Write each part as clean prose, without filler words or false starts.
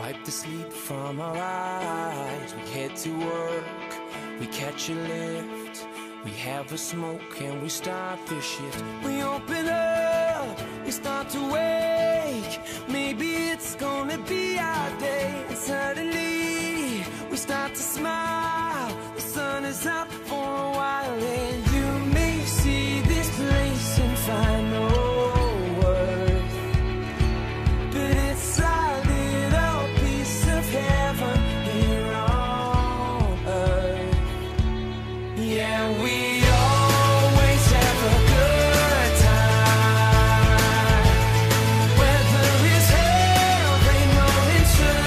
wipe the sleep from our eyes. We head to work, we catch a lift, we have a smoke and we start the shift. We open up, we start to wake. Maybe it's gonna be our day. And suddenly we start to smile. The sun is out for a while, and you may see this place and find no worth, but it's our little piece of heaven here on earth. Yeah, we always have a good time, whether it's hell, rain, or in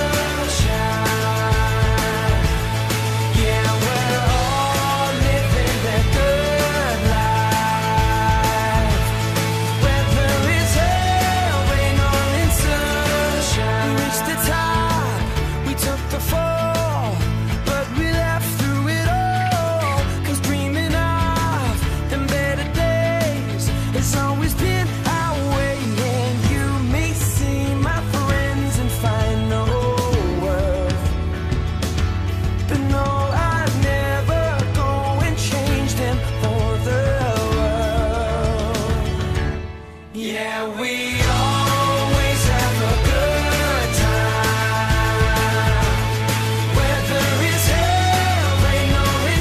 sunshine. Yeah, we're all living that good life, whether it's hell, rain, or in sunshine. We reached the top, we took the fall, but we laughed through it all, 'cause dreaming of them better days has always been our way. And you may see my friends and find no worth, but no, I'd never go and change them for the world. Yeah, we always have a good time, whether it's hell, rain, or in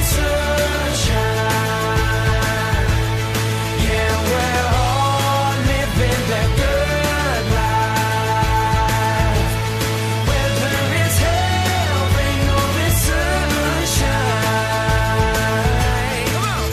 sunshine. Yeah, we're all living that good life, whether it's hell, rain, or in sunshine. Come on.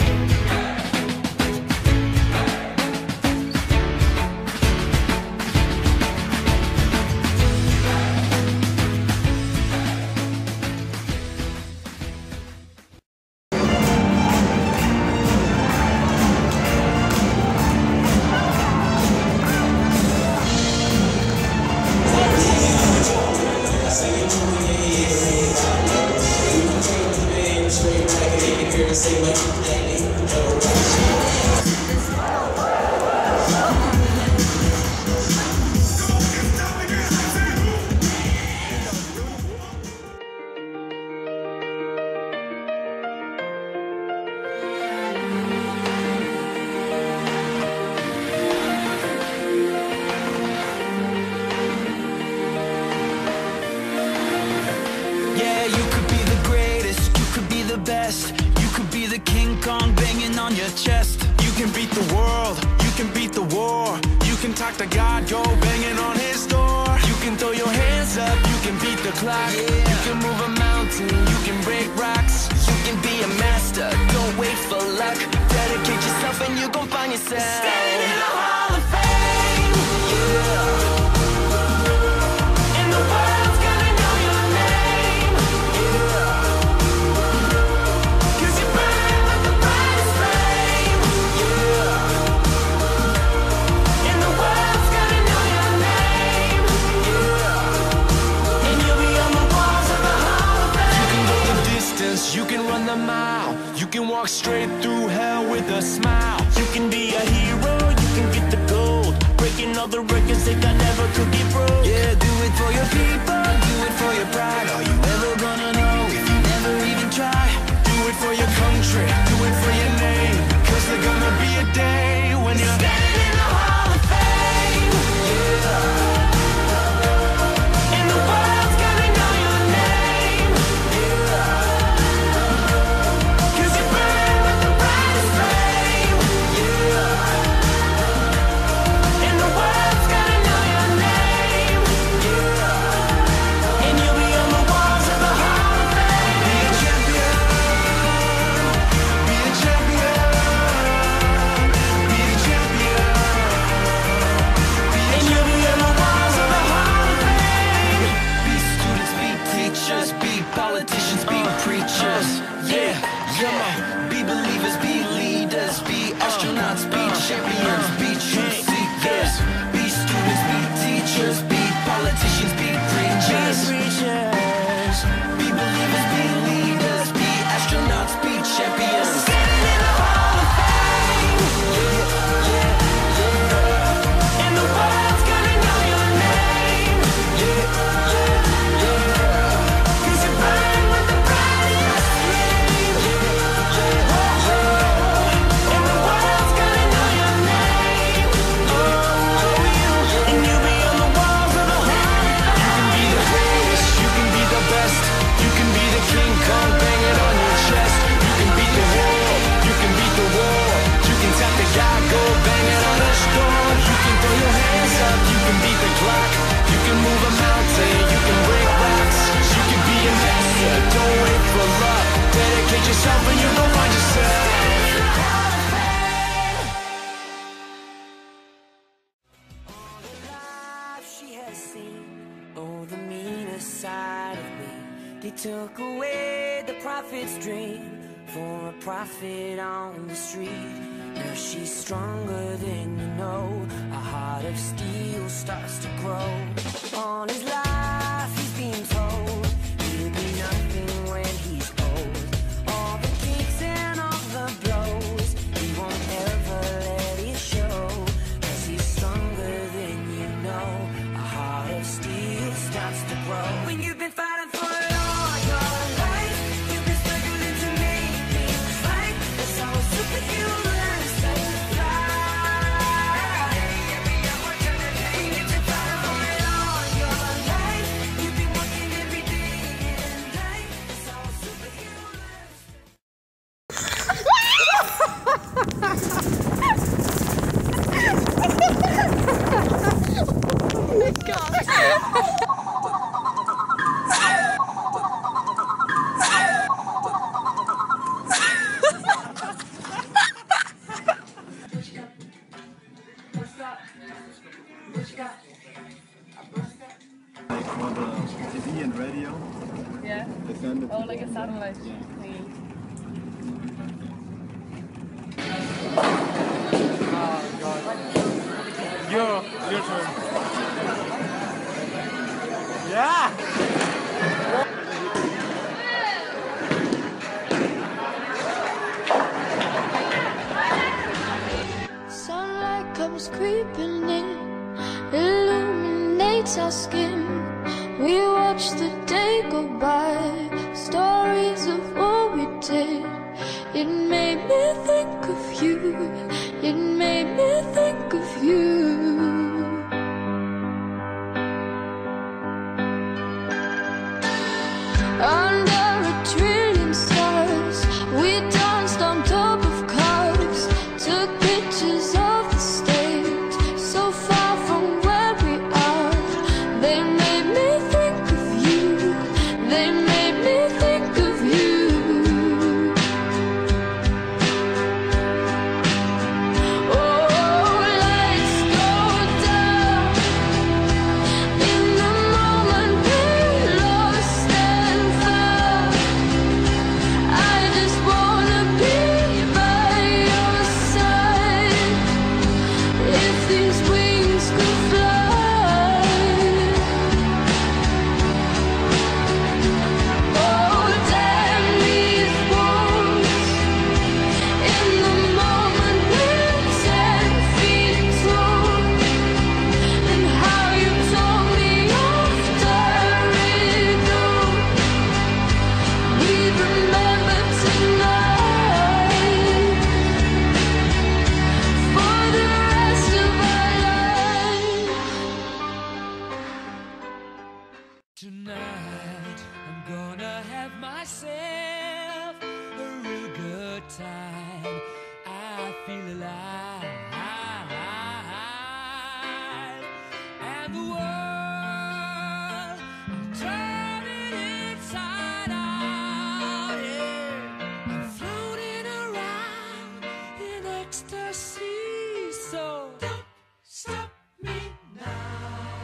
Yeah, you could be the greatest, you could be the best, you could be the King Kong banging on your chest. You can beat the world, you can beat the war, you can talk to God, go banging on his door. You can throw your hands up, you can beat the clock, you can move a mountain, you can break rocks. You can be a master, don't wait for luck. Dedicate yourself and you gon' find yourself standing in the Hall of Fame. Yeah. And the world's gonna know your name. Yeah. 'Cause you burn like the brightest flame. Yeah. And the world's gonna know your name. Yeah. And you'll be on the walls of the Hall of Fame. You can go the distance, you can run the mile, you can walk straight through hell with a smile. You can be a hero, you can get the gold, breaking all the records they thought never could get broke. Yeah, do it for your people, do it for your pride. Are you ever gonna know if you never even try? Do it for your country, do it for your name, 'cause there's gonna be a day when you're standing in the Hall of Fame. Yeah. And the world's gonna know your name. Yeah. 'Cause you burn like the brightest flame. Yeah. And the world's gonna know your name. Yeah. They took away the prophet's dream for a prophet on the street. Now she's stronger than you know. A heart of steel starts to grow. All his life he's been told he'll be nothing when he's old. All the kicks and all the blows, he won't ever let it show. 'Cause he's stronger than you know. A heart of steel starts to grow. When you've been fighting for it all your life, you've been struggling to make things right. That's how a superhero learns to fly. When you've been fighting for it all your life, you've been working every day and night. That's how a superhero learns to For the TV and radio, Yeah. they send it. Oh, like a satellite thingy. Your turn. Yeah. Sunlight comes creeping in, illuminates our skin. We watch the day go by, stories of what we did. It made me think of you, it made me think of you. Under a trillion stars, we danced on top of cars, took pictures of the stage, so far from where we are. They made me think of you, they made me think of you. Oh, lights go down in the moment we're lost and found. I just wanna be by your side. If these wings could fly, oh damn these walls. In the moment we're 10 feet tall, and how you told me off the riddle. We remember tonight for the rest of our lives. Tonight, I'm gonna have myself a real good time. I feel alive, and the world, I'm turning inside out. Yeah, I'm floating around in ecstasy. So don't stop me now.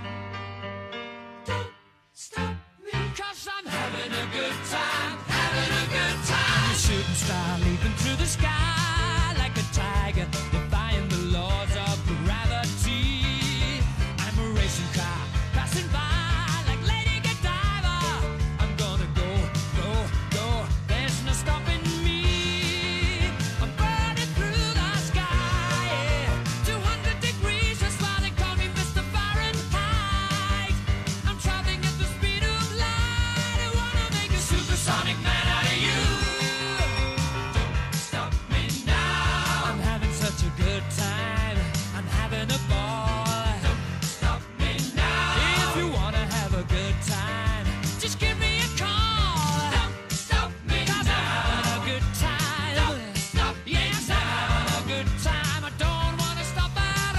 Don't stop me, 'cause I'm having a good time, having a good time. A shooting star leaping through the sky like a tiger, defying the laws of gravity. I'm a racing car passing by like Lady Godiva. I'm gonna go, go, go. There's no stopping me. I'm burning through the sky, yeah. 200 degrees, that's why they call me Mr. Fahrenheit. I'm traveling at the speed of light. I wanna make a supersonic man out of you. Don't stop me now. I'm having such a good time. I'm having a ball. Don't stop me now. If you wanna have a good time, just give me a call. Don't stop me now. I'm having a good time. Don't stop me now. I'm having a good time. I don't wanna stop at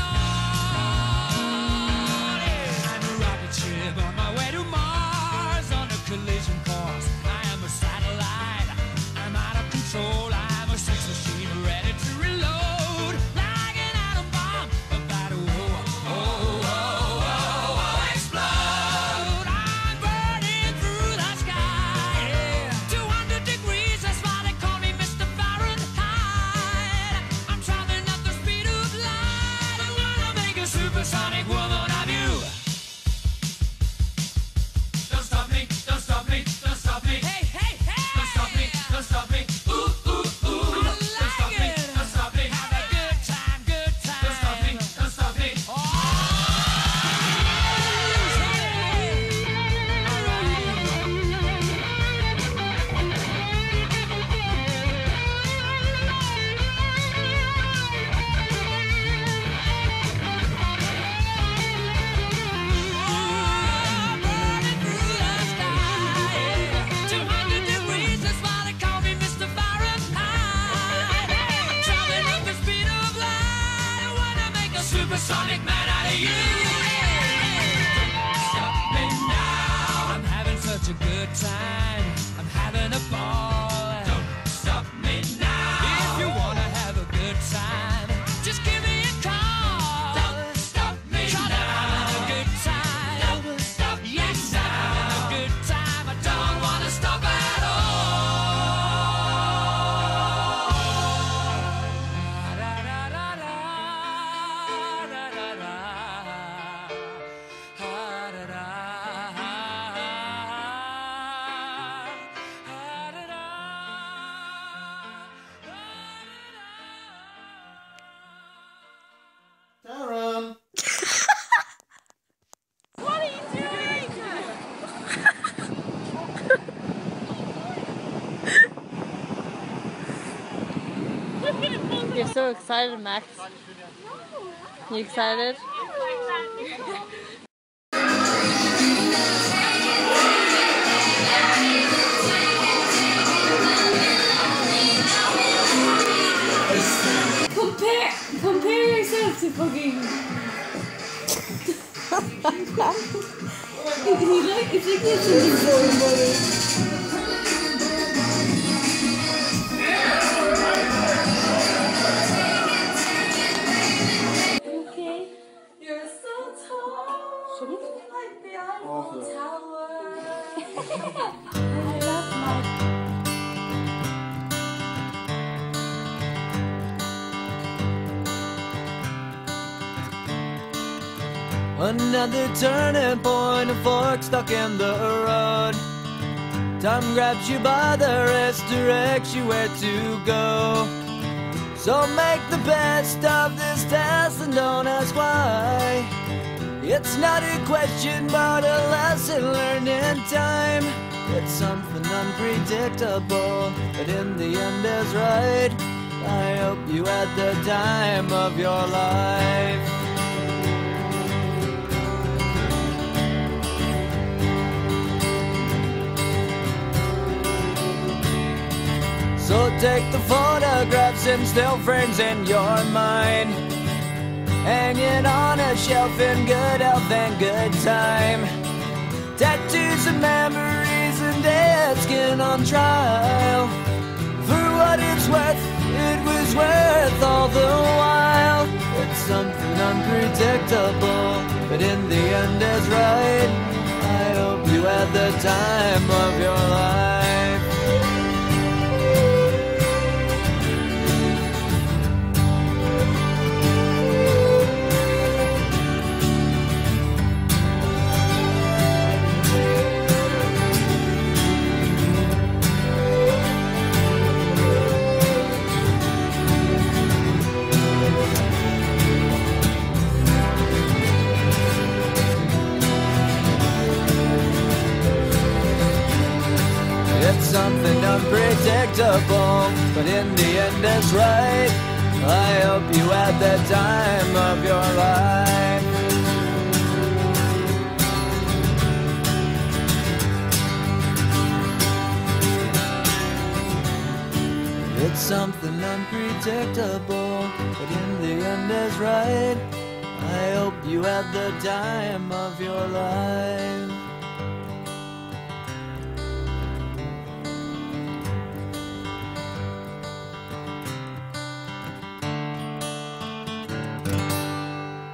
all. Yeah. I'm a rocket ship on my way to Mars on a collision course. I am a satellite. I'm out of control. I'm a sex machine ready to reload like an atom bomb about to explode. I'm burning through the sky. Sonic man out of you. Don't stop me now. I'm having such a good time. I'm having a ball. Don't stop me now. If you wanna have a good time, just give me a call. Don't stop me now. Having a good time. Don't stop me now. Having a good time. I don't wanna stop at Sharon! What are you doing? You're so excited, Max. You excited? Compare yourself to fucking. It's like this is okay. You're so tall, like the Eiffel Tower. I love my. another turning point, a fork stuck in the road. Time grabs you by the wrist, directs you where to go. So make the best of this test and don't ask why. It's not a question but a lesson learned in time. It's something unpredictable, but in the end is right. I hope you had the time of your life. So take the photographs and still frames in your mind, hanging on a shelf in good health and good time. Tattoos and memories and dead skin on trial. For what it's worth, it was worth all the while. It's something unpredictable, but in the end is right. I hope you had the time of your life. It's something unpredictable, but in the end it's right. I hope you had the time of your life. It's something unpredictable, but in the end is right. I hope you had the time of your life.